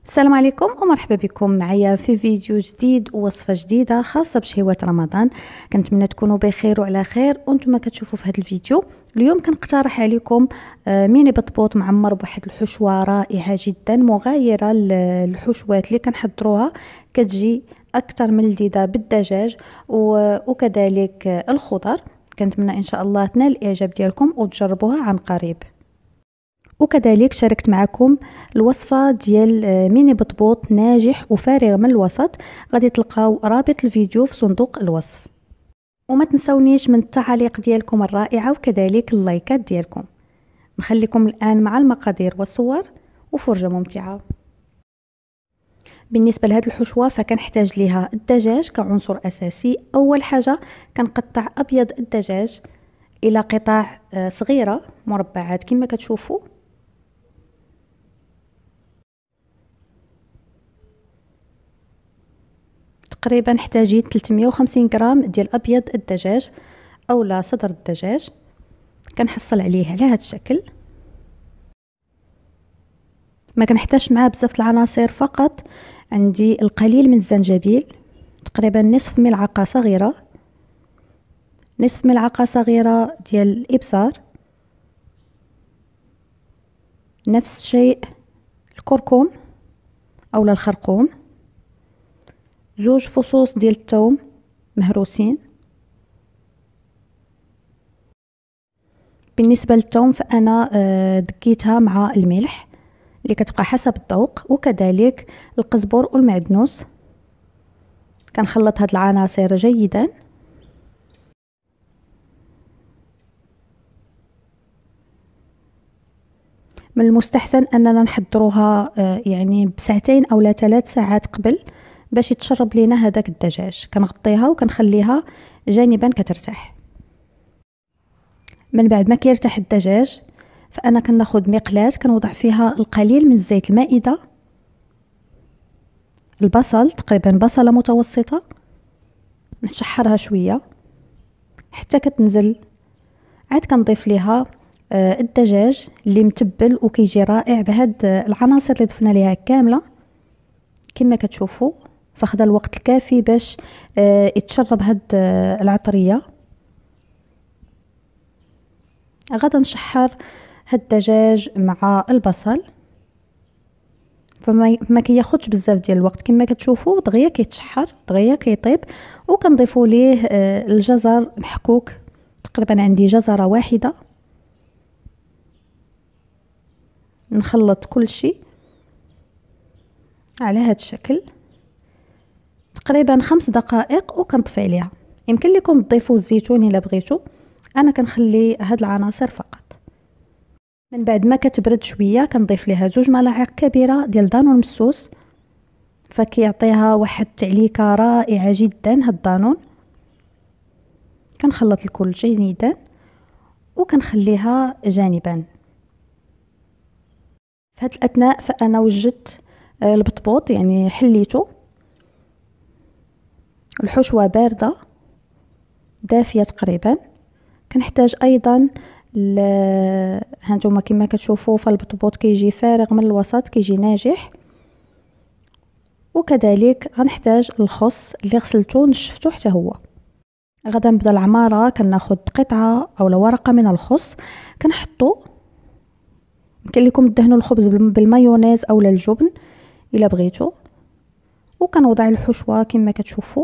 السلام عليكم ومرحبا بكم معايا في فيديو جديد ووصفه جديده خاصه بشهوات رمضان. كنتمنى تكونوا بخير وعلى خير وانتم كتشوفوا في هذا الفيديو. اليوم كنقترح عليكم ميني بطبوط معمر بواحد الحشوه رائعه جدا مغايره للحشوات اللي كنحضروها، كتجي اكثر من لذيذه بالدجاج وكذلك الخضر. كنتمنى ان شاء الله تنال الاعجاب ديالكم وتجربوها عن قريب. وكذلك شاركت معكم الوصفة ديال ميني بطبوط ناجح وفارغ من الوسط، غادي تلقاو رابط الفيديو في صندوق الوصف. وما تنسونيش من التعاليق ديالكم الرائعة وكذلك اللايكات ديالكم. نخليكم الآن مع المقادير والصور وفرجة ممتعة. بالنسبة لهاد الحشوة فكنحتاج ليها الدجاج كعنصر أساسي. أول حاجة كنقطع أبيض الدجاج إلى قطع صغيرة مربعات كما كتشوفوا. تقريبا احتاجيت 350 غرام ديال ابيض الدجاج اولا صدر الدجاج. كنحصل عليه على هذا الشكل. ما كنحتاجش معاه بزاف العناصر، فقط عندي القليل من الزنجبيل، تقريبا نصف ملعقه صغيره، نصف ملعقه صغيره ديال الابزار، نفس الشيء الكركم اولا الخرقوم، زوج فصوص ديال الثوم مهروسين. بالنسبه للثوم فانا دكيتها مع الملح اللي كتبقى حسب الذوق، وكذلك القزبر والمعدنوس. كنخلط هاد العناصر جيدا. من المستحسن اننا نحضروها يعني بساعتين او 3 ساعات قبل باش يتشرب لينا هذاك الدجاج. كنغطيها وكنخليها جانبا كترتاح. من بعد ما كيرتاح الدجاج فانا كناخذ مقلاة كنوضع فيها القليل من زيت المائده، البصل تقريبا بصله متوسطه، نشحرها شويه حتى كتنزل. عاد كنضيف ليها الدجاج اللي متبل وكيجي رائع بهاد العناصر اللي ضفنا ليها كامله كما كتشوفوا. فاخذ الوقت الكافي باش يتشرب هاد العطريه. غادا نشحر هاد الدجاج مع البصل، فما كياخدش بزاف ديال الوقت كما كتشوفوا. دغيا كيتشحر دغيا كيطيب. وكنضيفوا ليه الجزر محكوك، تقريبا عندي جزره واحده. نخلط كل شيء على هذا الشكل تقريبا 5 دقائق وكنطفي عليها. يمكن لكم تضيفوا الزيتون الا بغيتوا، انا كنخلي هاد العناصر فقط. من بعد ما كتبرد شويه كنضيف ليها 2 ملاعق كبيره ديال دانون مسوس، فكيعطيها واحد التعليكه رائعه جدا هاد الدانون. كنخلط الكل جيدا وكنخليها جانبا. في هاد الاثناء فانا وجدت البطبوط، يعني حليته. الحشوه بارده دافيه تقريبا. كنحتاج ايضا هانتوما كما كتشوفوا فالبطبوط كيجي فارغ من الوسط، كيجي ناجح. وكذلك غنحتاج الخس اللي غسلته ونشفته حتى هو. غدا نبدا العماره. كناخذ قطعه او ورقه من الخس كنحطو. يمكن لكم تدهنوا الخبز بالمايونيز او الجبن الا بغيتوا. وكنوضع الحشوه كما كتشوفوا،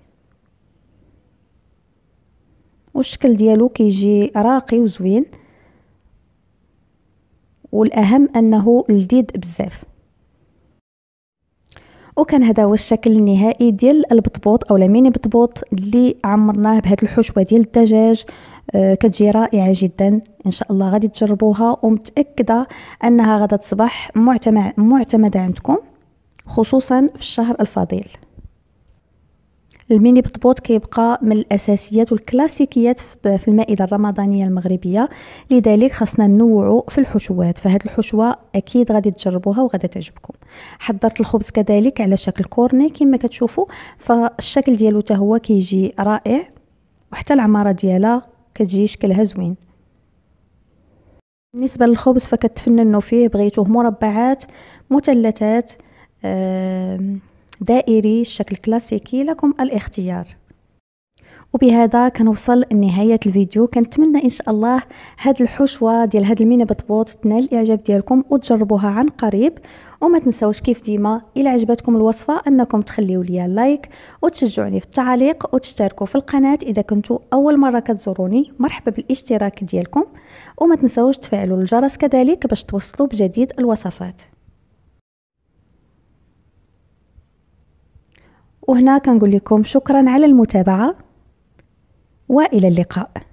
والشكل ديالو كيجي راقي وزوين، والاهم انه لذيذ بزاف. وكان هذا هو الشكل النهائي ديال البطبوط او ميني بطبوط اللي عمرناه بهذه الحشوه ديال الدجاج. كتجي رائعه جدا. ان شاء الله غادي تجربوها ومتاكده انها غادا تصبح معتمده عندكم، خصوصا في الشهر الفضيل. الميني بطبوط كيبقى من الاساسيات والكلاسيكيات في المائده الرمضانيه المغربيه، لذلك خاصنا ننوعوا في الحشوات. فهاد الحشوه اكيد غادي تجربوها وغادي تعجبكم. حضرت الخبز كذلك على شكل كورني كما كتشوفوا، فالشكل ديالو حتى هو كيجي رائع، وحتى العماره ديالها كتجي شكلها زوين. بالنسبه للخبز فكتفننوا فيه، بغيتوه مربعات مثلثات دائري، الشكل كلاسيكي، لكم الاختيار. وبهذا كنوصل لنهايه الفيديو. كنتمنى ان شاء الله هاد الحشوه ديال هاد الميني بطبوط تنال الاعجاب ديالكم وتجربوها عن قريب. وما تنساوش كيف ديما الا عجبتكم الوصفه انكم تخليوا لي لايك وتشجعوني في التعليق وتشتركوا في القناه اذا كنتوا اول مره كتزوروني. مرحبا بالاشتراك ديالكم، وما تنساوش تفعلوا الجرس كذلك باش توصلوا بجديد الوصفات. وهنا كنقول لكم شكرا على المتابعه، وإلى اللقاء.